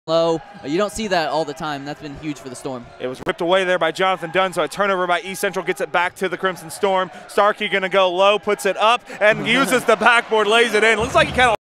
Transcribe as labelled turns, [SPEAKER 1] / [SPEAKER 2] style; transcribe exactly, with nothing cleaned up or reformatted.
[SPEAKER 1] low. You don't see that all the time. That's been huge for the Storm.
[SPEAKER 2] It was ripped away there by Jonathan Dunn, so a turnover by East Central gets it back to the Crimson Storm. Starkey going to go low, puts it up, and uses the backboard, lays it in. Looks like he kind of